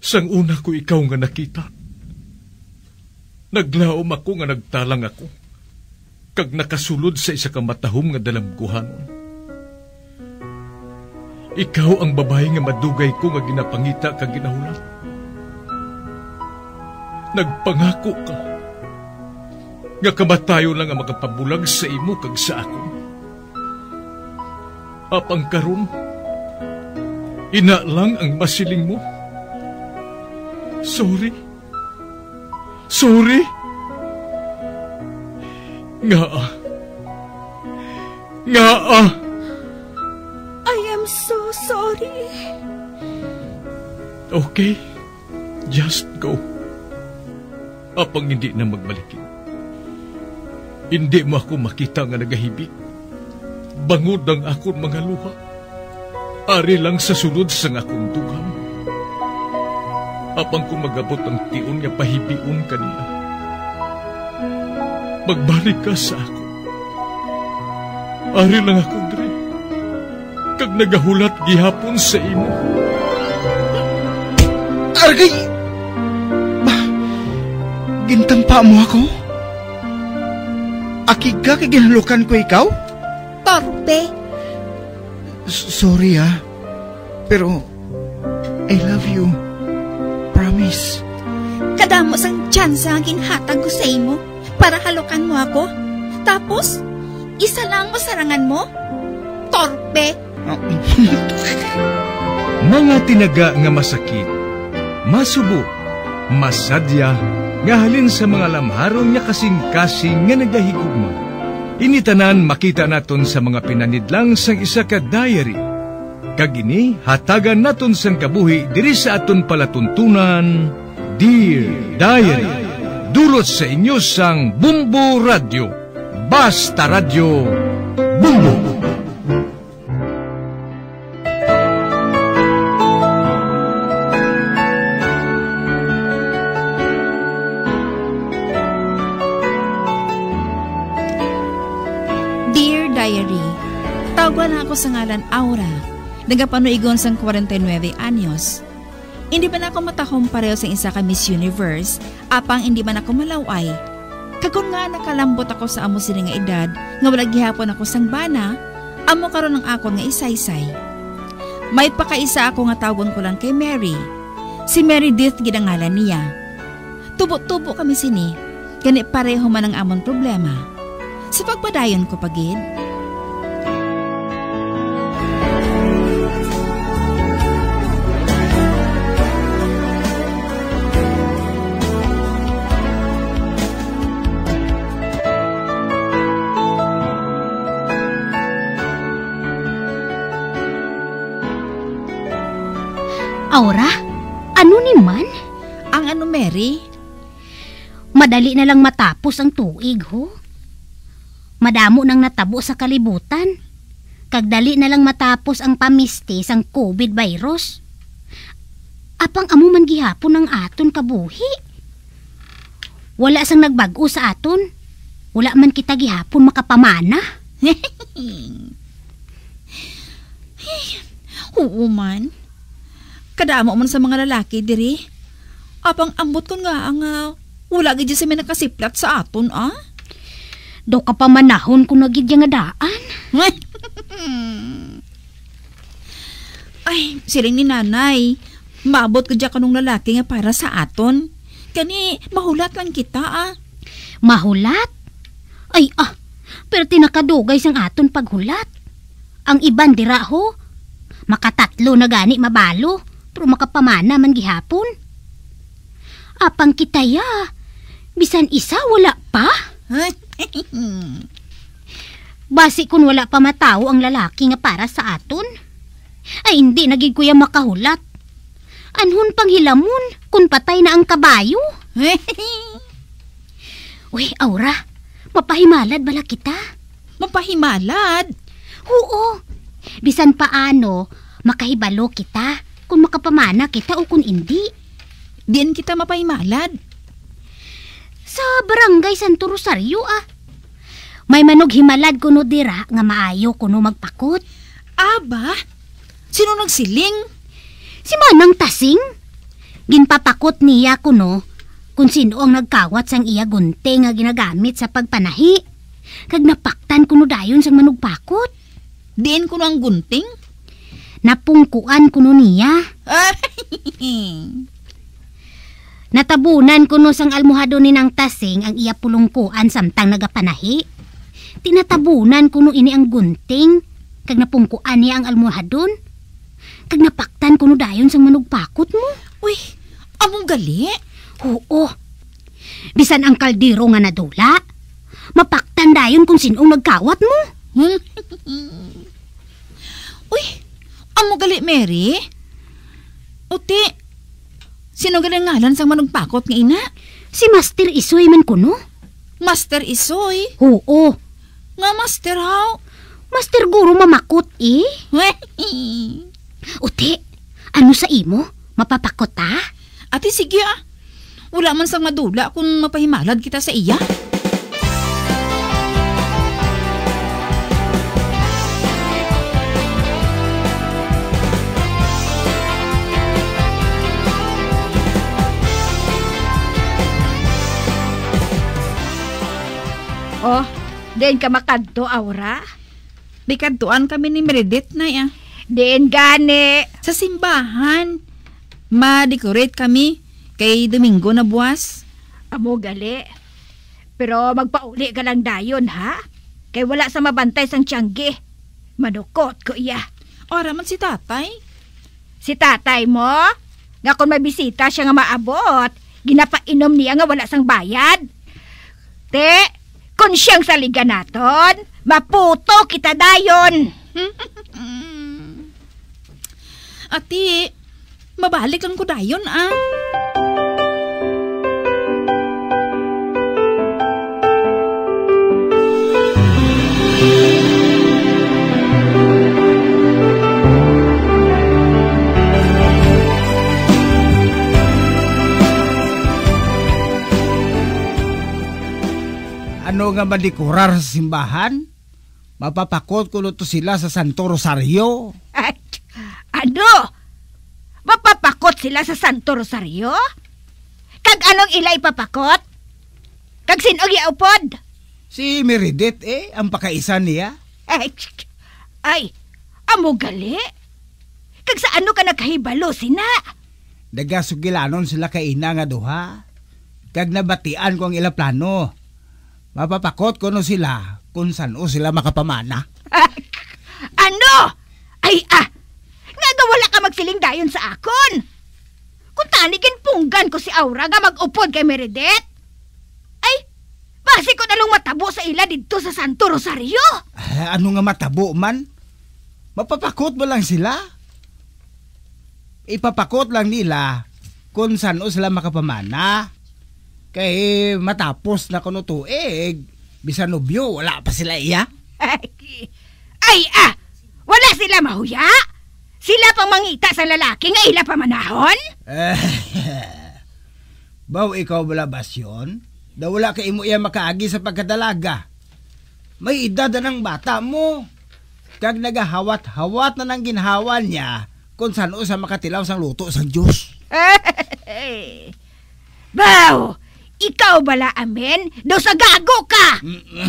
Sang una ko ikaw nga nakita, naglaom ako nga nagtalang ako, kag nakasulod sa isa ka matahom nga dalamguhanon. Ikaw ang babae nga madugay ko nga ginapangita kag ginahulat. Nagpangako ka nga kamatayo lang ang makapabulag sa imo kag sa ako. Apang karon, ina lang ang masiling mo. Sorry. Nga. I am so sorry. Okay, just go. Apang hindi na magbalikin. Hindi mo ako makita nga nagahibik. Bangod ang akong mga luha. Ari lang sa sulod sang akong dugang. Apang kung magabot ang tion nga pahibiun kanila. Magbalik ka sa ako. Ari lang ako, Dre. Kag nagahulat gihapon sa imo. Argay! Gintampa mo ako? Akig ka kay ginalukan ko ikaw? Torpe. Sorry pero I love you. Promise. Kadamo sang tsansa ang ginhatag ko sa imo para halukan mo ako. Tapos, isa lang masarangan mo? Torpe. Mga tinaga nga masakit, masubo, masadya, nga halin sa mga lamharon nga kasing-kasing nga nagahigugma. Initanan makita naton sa mga pinanidlang sang isa ka diary. Kagini, hatagan naton sang kabuhi diri sa aton palatuntunan, Dear Diary. Dulot sa inyo sang Bumbo Radio. Basta Radio Bumbo. Tawagwan ako sa ngalan Aura. Nagapanuigon sang 49 anyos. Hindi ba na ako matahom pareho sa isa ka Miss Universe, apang hindi man ako malaway. Kagun nga nakalambot ako sa amo sila nga edad, nga wala gihapon ako sang bana, amo karon ng ako nga isaysay. May pakaisa ako nga tawagon ko lang kay Mary. Si Mary Dith gidangalan niya. Tubo-tubo kami sini, gani pareho man ang amon problema. Sa pagpadayon ko pagid, Aura, ano ni man? Ang ano, Mary? Madali na lang matapos ang tuig, ho? Madamo nang natabo sa kalibutan. Kagdali na lang matapos ang pamistis ang COVID virus. Apang amo man gihapon ang aton kabuhi. Wala sang nagbago sa aton. Wala man kita gihapon makapamana. Oo man. Kadamo man sa mga lalaki diri. Apang ambot ko nga ang wala gid sa may nakasiplat sa aton, Do ka pa manahon kung nagid nga daan. Ay, siling ni nanay. Maabot ko dyan kanong lalaki nga para sa aton. Kani, mahulat lang kita, Mahulat? Ay, pero tinakadugay sang aton paghulat. Ang iban dira, ho. Makatatlo na gani mabalo. Pero makapamana man gihapon. Apang kitaya, bisan isa wala pa. Basi kun wala pa matao ang lalaki nga para sa aton. Ay hindi nagig kuya makahulat. Anhon pang hilamon kun patay na ang kabayo. Uy, Aura, mapahimalad bala kita? Mapahimalad? Oo. Bisan paano, makahibalo kita kung makapamana kita o kung hindi. Diyan kita mapahimalad. Sa barangay Santo Rosario, May manog himalad kuno dira nga maayo kuno magpakot. Aba? Sino nagsiling? Si Manang Tasing. Ginpapakot niya kuno kung sino ang nagkawat sang iya gunting nga ginagamit sa pagpanahi. Kag napaktan kuno dayon sang manugpakot. Diin ko ang gunting? Napungkuan kuno niya. Natabunan kuno sang almuhado ni nang tasing ang iya pulungkuan samtang nagapanahi. Tinatabunan kuno ini ang gunting kag napungkuan niya ang almuhadon. Kag napaktan kuno dayon sang manugpakot mo. Uy, among gali? Oo. Bisan ang kaldero nga nadula, mapaktan dayon kung sinong nagkawat mo. Uy, among gali, Mary? Uti, sino gali ngalan sang manugpakot nga ina? Si Master Isoy man kuno. Master Isoy? Oo. Nga Master how? Master Guro mamakot eh. Uti, ano sa imo? Mapapakot ta? Ate, sige ah. Wala man sang madula kung mapahimalad kita sa iya. Oh, den ka makadto, Aura? Bikadtuan kami ni Meredith na ya. Den gani. Sa simbahan, ma-decorate kami kay Domingo na buwas. Amo gali. Pero magpauli ka lang dayon, ha? Kay wala sa mabantay sang tiyanggi. Manukot ko iya. Ora man si tatay. Si tatay mo? Nga kung may bisita siya nga maabot, ginapainom niya nga wala sang bayad. Te, kung siyang saligan naton, maputo kita dayon. Ati, mabalik lang ko dayon ah. Ano nga madikurar sa simbahan? Mapapakot ko to sila sa Santo Rosario. At, ano? Mapapakot sila sa Santo Rosario? Kag anong ila ipapakot? Kag sinong iaupod? Si Meredith ang pakaisan niya. Ay, amo gali? Kag sa ano ka nakahibalo sina? Nagasugilanon sila kay ina nga duha. Kag nabatian ko ang ila plano. Mapapakot ko no sila kung saan sila makapamana. Ano? Ay nga wala ka magsiling dayon sa akon. Kung tanigin punggan ko si Aura nga mag-upod kay Meredith. Ay, basi ko nalong matabo sa ila dito sa Santo Rosario. Ano nga matabo man? Mapapakot mo lang sila. Ipapakot lang nila kung saan sila makapamana. Kay matapos na kuno tuig, bisan nobyo, wala pa sila iya. Wala sila mahuya? Sila pang mangita sa lalaki nga ila pamanahon? Baw ikaw wala basyon? Da wala ka imo iya makaagi sa pagkadalaga. May edad na ng bata mo. Kag nagahawat-hawat na ng ginhawa niya kung saan sa makatilaw sang luto sang Diyos. Baw! Ikaw bala amen? Daw sa gago ka!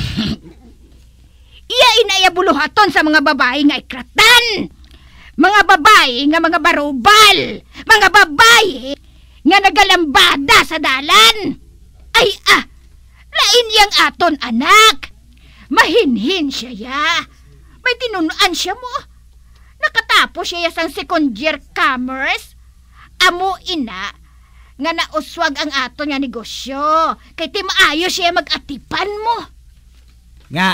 Iya inaya buluhaton sa mga babae nga ikratan! Mga babae nga mga barubal! Mga babae nga nagalambada sa dalan! Ay lain yang aton anak! Mahinhin siya ya! May tinunuan siya mo! Nakatapos siya sang second year commerce! Amo ina! Nga nauswag ang ato nga negosyo. Kay ti maayo siya mag-atipan mo. Nga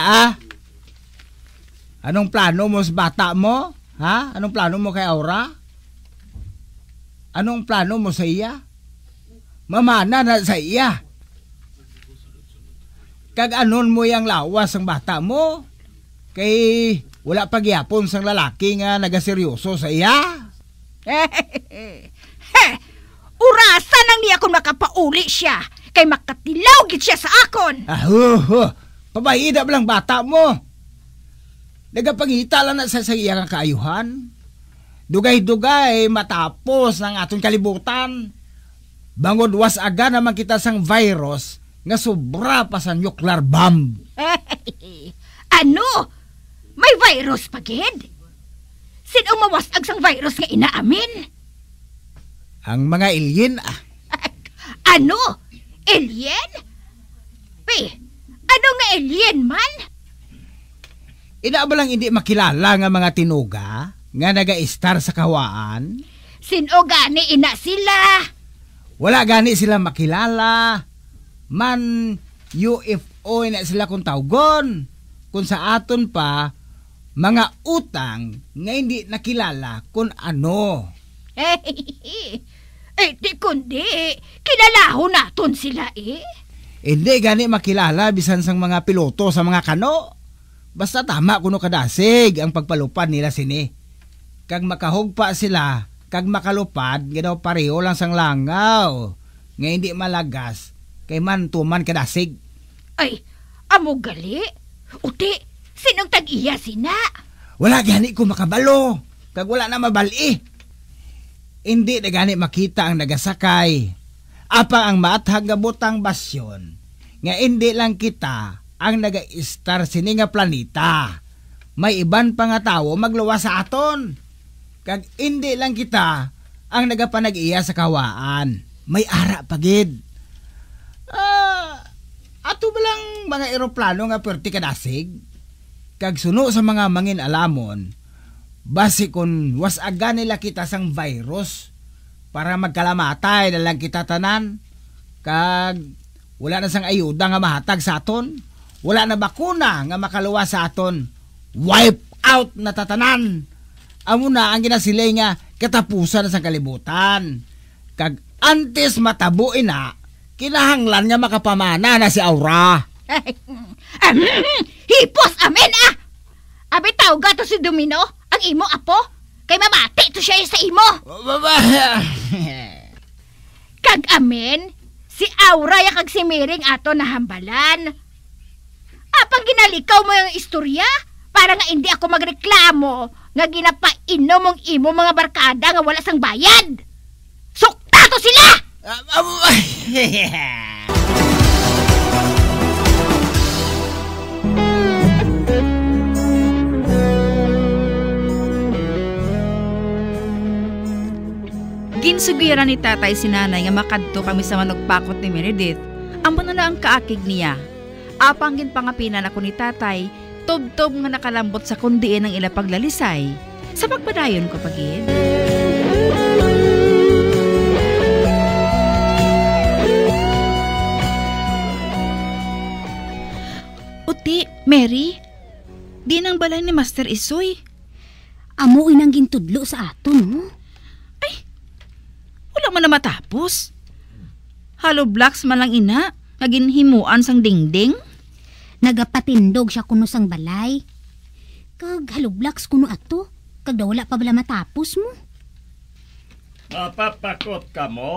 Anong plano mo sa bata mo? Ha? Anong plano mo kay Aura? Anong plano mo sa iya? Mamana na sa iya. Kag anon mo yang lawas ang bata mo? Kay wala pagyapon sang lalaki nga nagaseryoso sa iya. Urasan ang niya kung makapauli siya, kay makatilaw gid siya sa akon. Pabayida lang bata mo. Nagapangita lang na sa iya nga kaayuhan. Dugay-dugay matapos ng atong kalibutan. Bangod was aga naman kita sang virus nga sobra pa sa nuclear bomb. Ano? May virus pa, gid? Sino mawasag sang virus nga inaamin? Ang mga alien Ano? Alien? Ano nga alien man? Ina ba lang hindi makilala nga mga tinuga nga naga-star sa kawaan? Sino gani ina sila? Wala gani sila makilala. Man UFO na sila kung tawgon. Kung sa aton pa, mga utang nga hindi nakilala kung ano. Di kundi, kilalaho naton sila Hindi gani makilala bisan sang mga piloto sa mga kano. Basta tama kuno kadasig ang pagpalupad nila sini. Kag makahugpa sila, kag makalupad, gadaw pareho lang sang langaw. Nga hindi malagas, kay man tuman kadasig. Ay, amo gali? Uti, sinong tag-iya sina? Wala gani ko makabalo, kag wala na mabali. Hindi na gani makita ang nagasakay. Apa ang maathag nga butang basyon, nga hindi lang kita ang naga-star sini nga planeta. May iban pa nga tao magluwas sa aton. Kag hindi lang kita ang nagapanag-iya sa kawaan. May ara pagid. Ato ba lang mga eroplano nga perti kadasig? Kag suno sa mga mangin alamon, basi kun was aga nila kita sang virus para magkalamatay na lang kita tanan. Kag wala na sang ayuda nga mahatag sa aton. Wala na bakuna nga makaluwas sa aton. Wipe out na tatanan. Amo na ang ginasilay nga katapusan sa kalibutan. Kag antes matabuin na, kinahanglan nga makapamana na si Aura. Hipos amen Abi tawag to si Domino, ang imo apo. Kay mamati to siya sa imo. Kag amen, si Aura ya kag si Miring ato nahambalan. Apang ginalikaw mo yung istorya para nga hindi ako magreklamo nga ginapainom mong imo mga barkada nga wala sang bayad. Sukta to sila! Ginsugiran ni tatay si nanay nga makadto kami sa manugpakot ni Meredith. Amo na ang kaakig niya. Apang ginpangapinan ako ni tatay, tob-tob nga nakalambot sa kundiin ng ila paglalisay. Sa pagpadayon ko pagid. Uti, Mary, di nang balay ni Master Isoy. Amo inang gintudlo sa aton, ho? Ay, wala man na matapos. Hollow blocks man lang ina, naginhimuan sang dingding. Nagapatindog siya kuno sang balay. Kag halublaks kuno ato. Kag wala pa bala matapos mo. Mapapakot ka mo?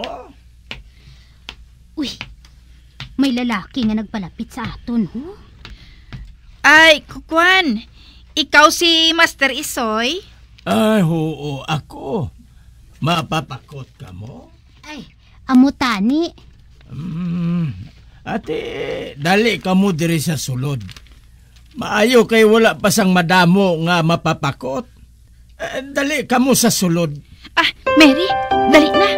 Uy, may lalaki nga nagpalapit sa aton, ho? Ay, Kukwan, ikaw si Master Isoy? Ay, oo, ako. Mapapakot ka mo? Ay, amo tani. Ate, dali ka mo diri sa sulod. Maayo kay wala pa sang madamo nga mapapakot. Dali ka mo sa sulod. Ah, Mary, dali na.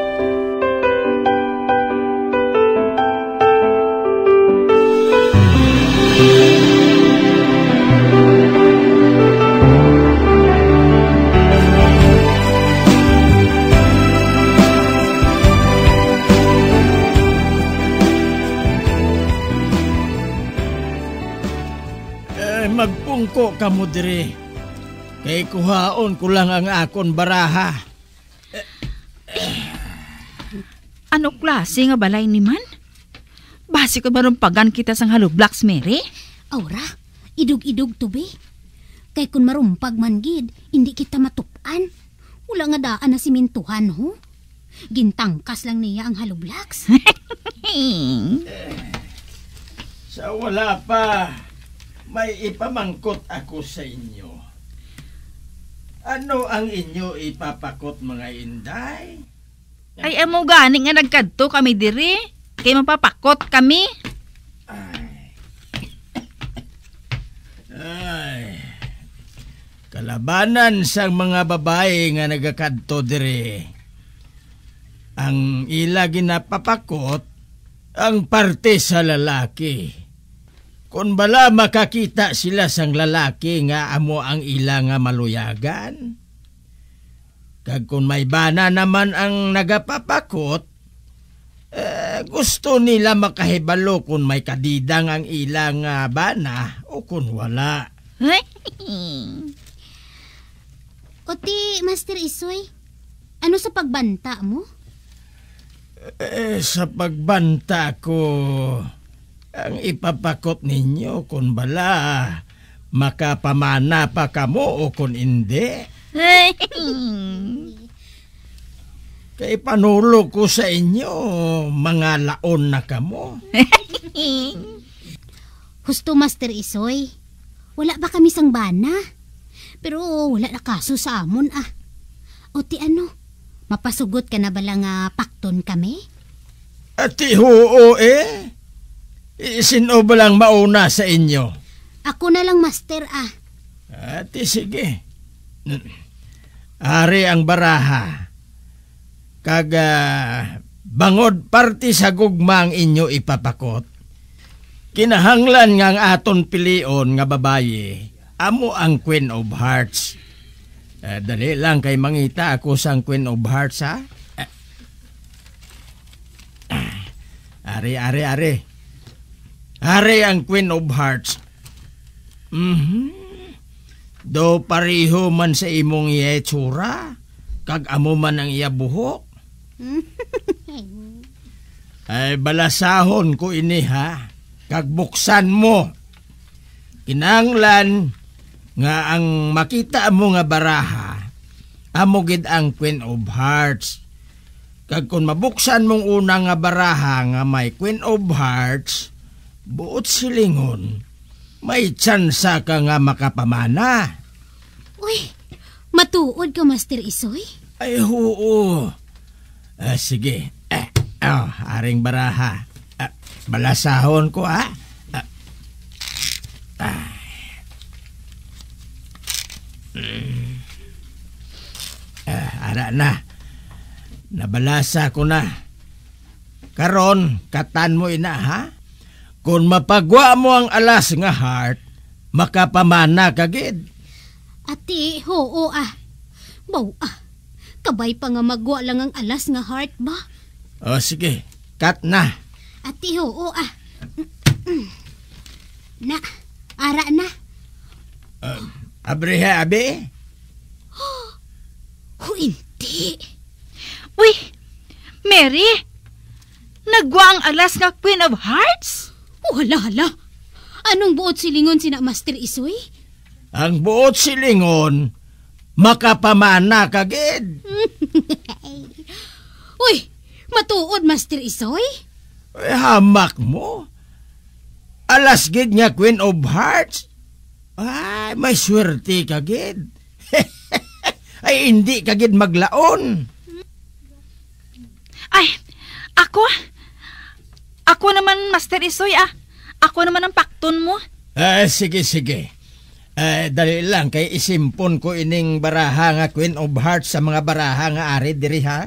Magpungko ka mo diri. Kay kuhaon ko lang ang akon baraha. Ano klase nga balay ni man? Basi ko marumpagan kita sang halublaks, Mary? Aura, idug-idug to be. Kay kun marumpag man gid, hindi kita matupan. Wala nga daan na simintuhan, ho? Gintangkas lang niya ang halublaks. Sa wala pa, may ipamangkot ako sa inyo. Ano ang inyo ipapakot, mga inday? Ay, amo gani nga nagkadto kami diri. Kay mapapakot kami. Ay, kalabanan sa mga babae nga nagakadto diri. Ang ila ginapapakot ang parte sa lalaki. Kung bala makakita sila sang lalaki nga amo ang ila nga maluyagan. Kag kung may bana naman ang nagapapakot, gusto nila makahibalo kung may kadidang ang ila nga bana o kung wala. Oti, Master Isoy, ano sa pagbanta mo? Sa pagbanta ko, ang ipapakot ninyo kung bala makapamana pa kamo o kung hindi. Kay panulo ko sa inyo, mga laon na kamo. Husto, Master Isoy, wala ba kami sang bana? Pero wala na kaso sa amon Oti ano, mapasugot ka na bala nga pakton kami? Ati oo Sino ba lang mauna sa inyo? Ako na lang, Master Ati sige. Ari ang baraha. Kag bangod parti sa gugmang inyo ipapakot. Kinahanglan nga ang aton pilion nga babaye, amo ang Queen of Hearts. Dali lang kay mangita ako sang Queen of Hearts ha. Ari. Ari ang Queen of Hearts. Do pariho man sa imong itsura, kag amo man ang iya buhok. Ay balasahon ko ini ha, kag buksan mo. Kinanglan nga ang makita mo nga baraha, amo gid ang Queen of Hearts. Kag kung mabuksan mong una nga baraha nga may Queen of Hearts, buot silingon, may tsansa ka nga makapamana. Uy, matuod ka, Master Isoy? Ay, oo. Sige. Aring baraha. Balasahon ko, ara na. Nabalasa ko na. Karon, katan mo ina, ha? Kung mapagwa mo ang alas nga heart, makapamana kagid. Ati, oo Baw kabay pa nga magwa lang ang alas nga heart ba? O sige, cut na. Ati, oo Na, ara na. Abriha, abi? Hindi. Uy, Mary, nagwa ang alas nga Queen of Hearts? Hala. Anong buot silingon sina Master Isoy? Ang buot silingon, makapamana kagid. Uy, matuod, Master Isoy? Hamak mo. Alas gid nga Queen of Hearts. Ay, may swerte kagid. Ay, hindi kagid maglaon. Ay, ako naman, Master Isoy, Ako naman ang pakton mo. Sige. Dali lang, kay isimpon ko ining baraha nga Queen of Hearts sa mga baraha nga ari diri, ha?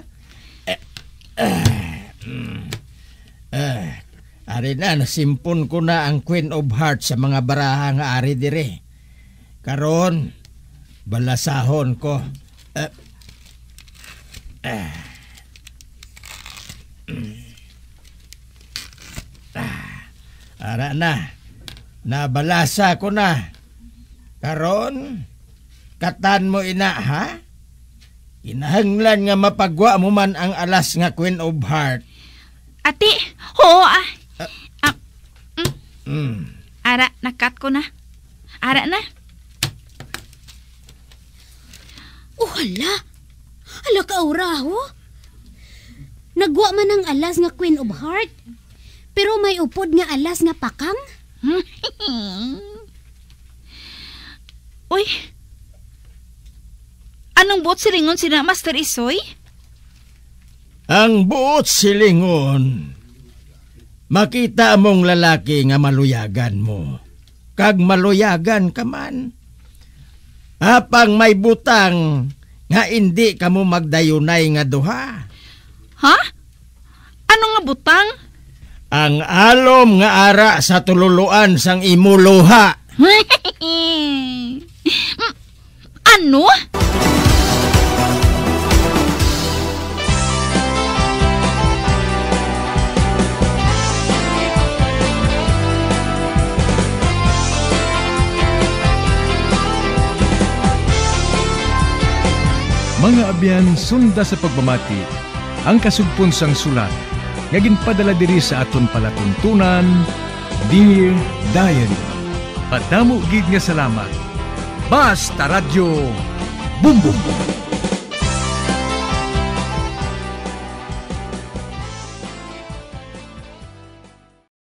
Ari na, nasimpon ko na ang Queen of Hearts sa mga baraha nga ari diri. Karon, balasahon ko. Ara na, nabalasa ko na. Karon, katan mo ina, ha? Kinahanglan nga mapagwa mo man ang alas nga Queen of Heart. Ati, oo Ara, nakat ko na. Ara na. Hala ka uraho. Nagwa man ang alas nga Queen of Heart, pero may upod nga alas nga pakang. Uy, anong buot silingon sina Master Isoy? Ang buot silingon, makita mong lalaki nga maluyagan mo, kag maluyagan ka man. Apang may butang nga hindi ka mo magdayunay nga duha. Ha? Ano nga butang? Ang alom nga ara sa tululuan sang imuluha. Ano? Mga abyan, sunda sa pagmamati, ang kasugpon sang sulat, nga ginpadala diri sa aton palatuntunan, Dear Diary. Padamo gid nga salamat. Basta Radyo Bumbum.